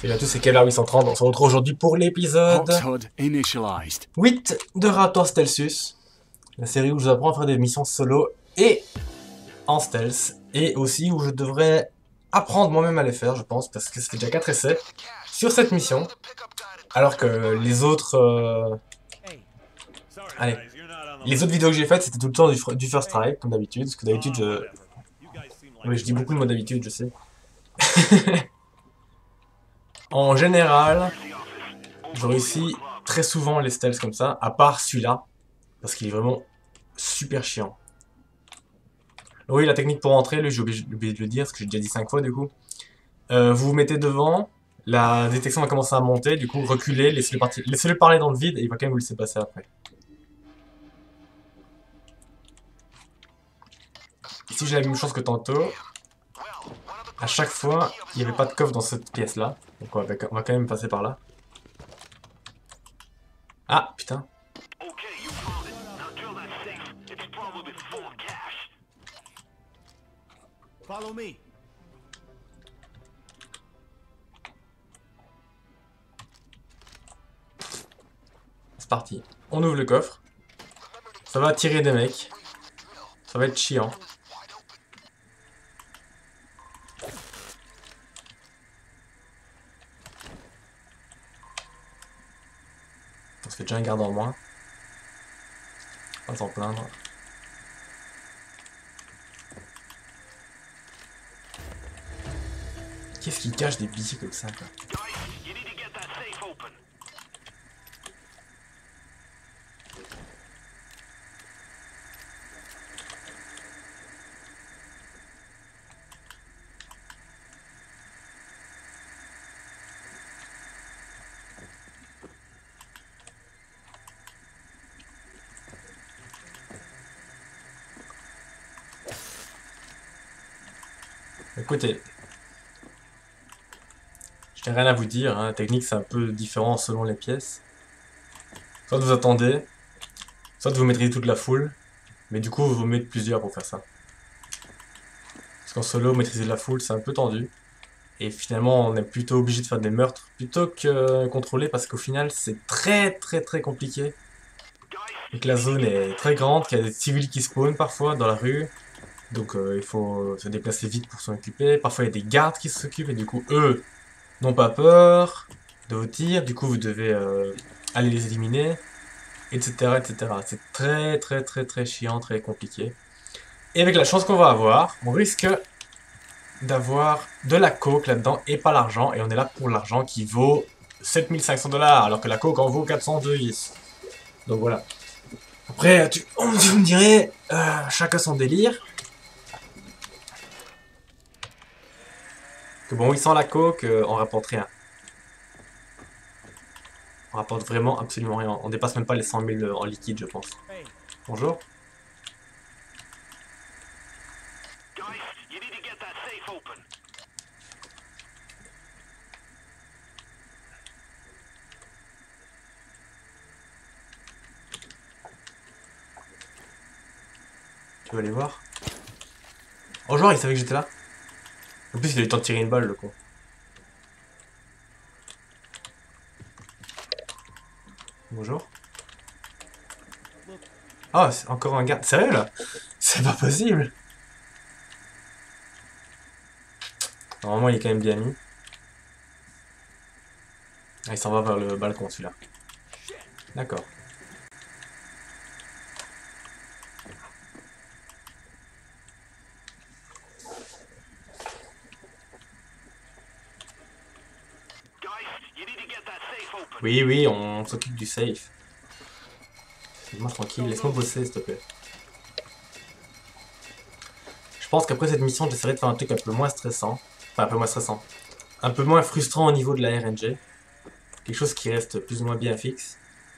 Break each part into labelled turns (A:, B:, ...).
A: Salut à tous, c'est Kevlar830. On se retrouve aujourd'hui pour l'épisode 8 de Raptor Stealthus, la série où je vous apprends à faire des missions solo et en stealth, et aussi où je devrais apprendre moi-même à les faire, je pense, parce que c'était déjà 4 essais sur cette mission, alors que les autres, allez, les autres vidéos que j'ai faites, c'était tout le temps du first try, comme d'habitude, parce que d'habitude, oui, je dis beaucoup le mot d'habitude, je sais. En général, je réussis très souvent les stealths comme ça, à part celui-là, parce qu'il est vraiment super chiant. Oui, la technique pour entrer, j'ai oublié de le dire, parce que j'ai déjà dit 5 fois du coup. Vous vous mettez devant, la détection va commencer à monter, du coup reculez, laissez-le parler dans le vide, et il va quand même vous laisser passer après. Ici j'ai la même chose que tantôt. À chaque fois, il n'y avait pas de coffre dans cette pièce-là, donc on va quand même passer par là. Ah, putain.
B: Follow me.
A: C'est parti. On ouvre le coffre. Ça va attirer des mecs. Ça va être chiant. On se fait déjà un garde en moins. Pas s'en plaindre. Qu'est-ce qui cache des billets comme ça, quoi? Écoutez, je n'ai rien à vous dire, hein. La technique c'est un peu différent selon les pièces. Soit vous attendez, soit vous maîtrisez toute la foule, mais du coup vous mettez plusieurs pour faire ça. Parce qu'en solo, maîtriser la foule c'est un peu tendu. Et finalement on est plutôt obligé de faire des meurtres plutôt que contrôler parce qu'au final c'est très compliqué. Et que la zone est très grande, qu'il y a des civils qui spawnent parfois dans la rue. Donc il faut se déplacer vite pour s'en occuper. Parfois il y a des gardes qui s'occupent et du coup eux n'ont pas peur de vos tirs. Du coup vous devez aller les éliminer, etc. C'est très chiant, très compliqué. Et avec la chance qu'on va avoir, on risque d'avoir de la coke là-dedans et pas l'argent. Et on est là pour l'argent qui vaut 7500 $, alors que la coke en vaut 410. Donc voilà. Après, vous me direz, chacun son délire. Que bon, oui, sans la coke, on rapporte rien. On rapporte vraiment absolument rien. On dépasse même pas les 100 000 en liquide, je pense. Bonjour. Tu veux aller voir? Oh, genre, il savait que j'étais là. En plus, il a eu le temps de tirer une balle, le con. Bonjour. Oh, c'est encore un garde. Sérieux, là? C'est pas possible. Normalement, il est quand même bien mis. Ah, il s'en va vers le balcon, celui-là. D'accord. Oui, on s'occupe du safe. Laisse-moi tranquille, laisse-moi bosser, s'il te plaît. Je pense qu'après cette mission, j'essaierai de faire un truc un peu moins stressant. Enfin, un peu moins stressant. Un peu moins frustrant au niveau de la RNG. Quelque chose qui reste plus ou moins bien fixe.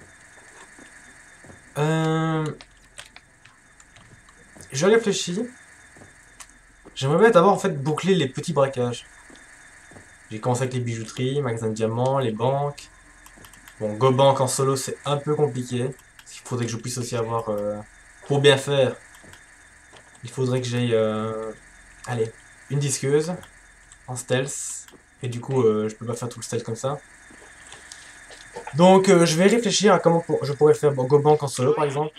A: Je réfléchis. J'aimerais bien d'abord en fait boucler les petits braquages. J'ai commencé avec les bijouteries, magasins de diamants, les banques. Bon, GoBank en solo c'est un peu compliqué. Parce qu'il faudrait que je puisse aussi avoir... pour bien faire, il faudrait que j'aille... allez, une disqueuse en stealth. Et du coup, je peux pas faire tout le stealth comme ça. Donc, je vais réfléchir à comment je pourrais faire GoBank en solo, par exemple.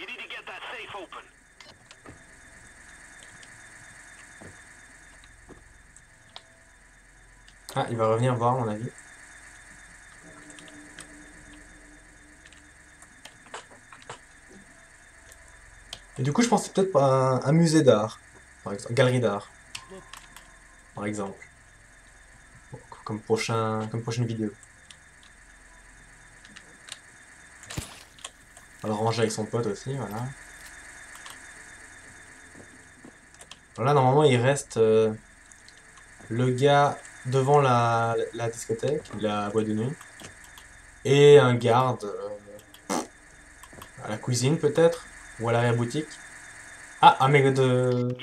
A: Ah, il va revenir voir, à mon avis. Et du coup, je pensais peut-être à un musée d'art, par exemple, galerie d'art, par exemple, comme prochaine vidéo. On va le ranger avec son pote aussi, voilà. Là, normalement, il reste le gars devant la discothèque, la boîte de nuit, et un garde à la cuisine peut-être, ou à l'arrière-boutique. Ah, un mec de...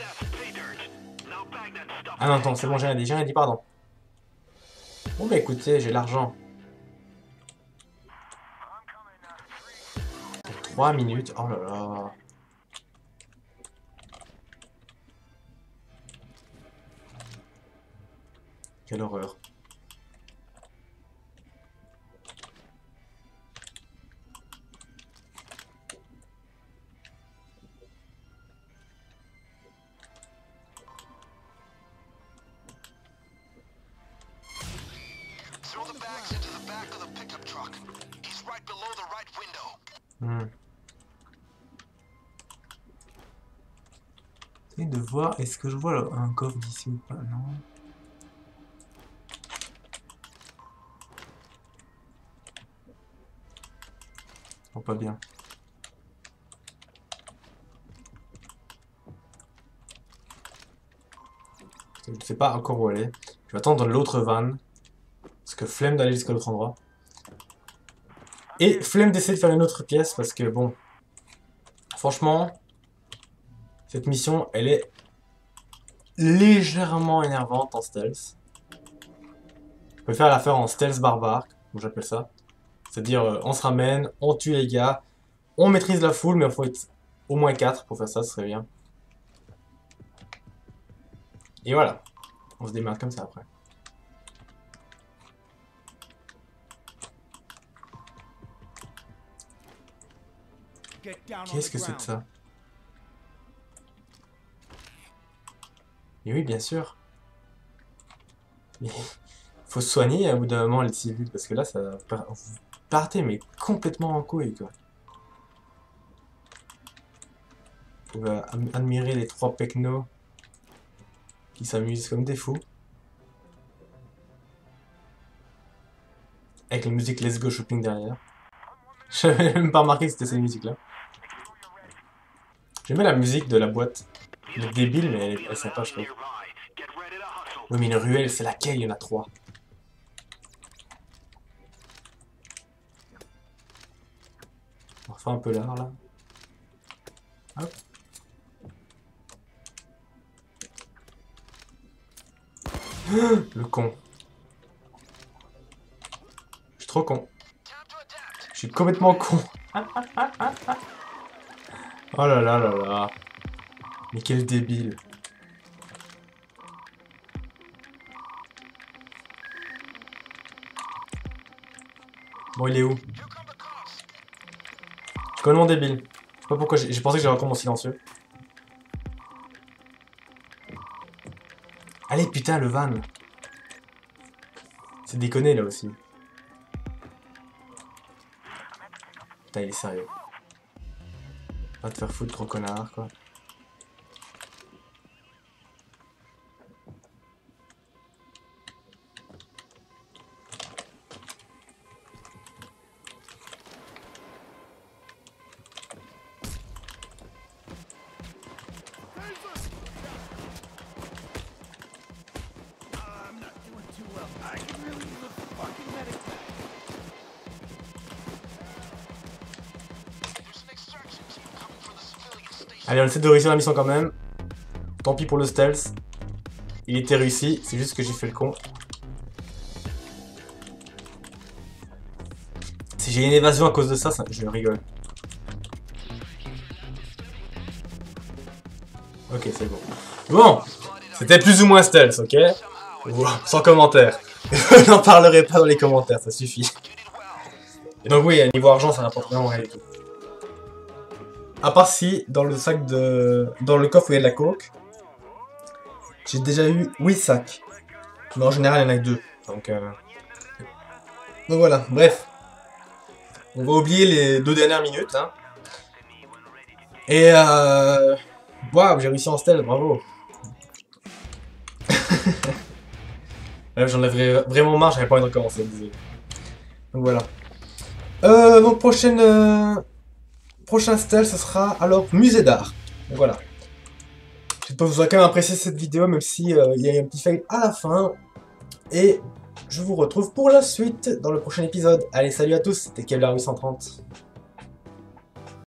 A: Ah non, attends, c'est bon, j'ai rien dit, pardon. Bon bah écoutez, j'ai l'argent. 3 minutes, oh là là. Quelle horreur. Hmm. J'essaie de voir, est-ce que je vois là, un coffre d'ici ou pas? Non. Oh, pas bien. Je ne sais pas encore où aller. Je vais attendre l'autre van. Parce que flemme d'aller jusqu'à l'autre endroit. Et flemme d'essayer de faire une autre pièce parce que bon. Franchement, cette mission, elle est légèrement énervante en stealth. Je préfère la faire en stealth barbare, comme j'appelle ça. C'est-à-dire, on se ramène, on tue les gars, on maîtrise la foule, mais il faut être au moins 4 pour faire ça, ce serait bien. Et voilà, on se démarre comme ça après. Qu'est-ce que c'est que ça? Et oui, bien sûr. Mais faut se soigner à bout d'un moment les civils, parce que là, vous partez mais complètement en couille, quoi. Vous pouvez admirer les 3 pecnos qui s'amusent comme des fous. Avec la musique Let's Go Shopping derrière. J'avais même pas remarqué que c'était cette musique-là. J'aimais la musique de la boîte. Elle est débile, mais elle est sympa, je trouve. Oui, mais une ruelle, c'est laquelle? Il y en a 3. On refait un peu l'art, là. Hop. Le con. Je suis trop con. Je suis complètement con. Oh là là là là. Mais quel débile. Bon, il est où? Je connais mon débile. Je sais pas pourquoi j'ai pensé que j'avais encore mon silencieux. Allez, putain, le van. C'est déconné, là aussi. Putain, il est sérieux. Va te faire foutre, gros connard, quoi. Allez, on essaie de réussir la mission quand même. Tant pis pour le stealth. Il était réussi, c'est juste que j'ai fait le con. Si j'ai une évasion à cause de ça, je rigole. Ok, c'est bon. Bon, c'était plus ou moins stealth, ok? Wow, sans commentaire. Je n'en parlerai pas dans les commentaires, ça suffit. Et donc oui, niveau argent, ça rapporte vraiment rien du tout. À part si, dans le sac de... Dans le coffre où il y a de la coke, j'ai déjà eu 8 sacs. Mais en général, il y en a que 2. Donc voilà, bref. On va oublier les 2 dernières minutes. Hein. Et waouh, j'ai réussi en stealth, bravo. Bref, j'en avais vraiment marre, j'avais pas envie de recommencer, désolé. Donc voilà. Donc prochain stealth, ce sera alors musée d'art. Donc voilà. J'espère que vous aurez quand même apprécié cette vidéo, même si il y a eu un petit fail à la fin. Et je vous retrouve pour la suite dans le prochain épisode. Allez, salut à tous, c'était Kevlar830.